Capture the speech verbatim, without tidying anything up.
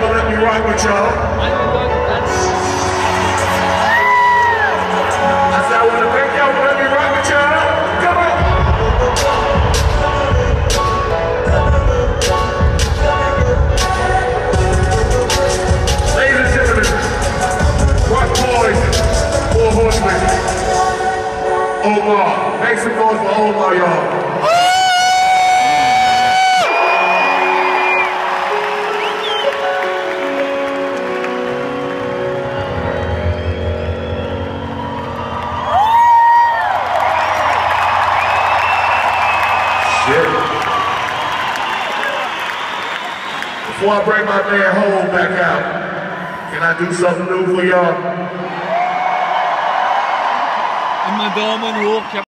gonna let me rock with y'all. I said I wanna thank y'all for letting me rock with y'all. Come on. Ladies and gentlemen, Rock Boys, Four Horsemen, Omar. Make some noise for Omar, y'all. Before I bring my man home back out, can I do something new for y'all? Immer Daumen hoch.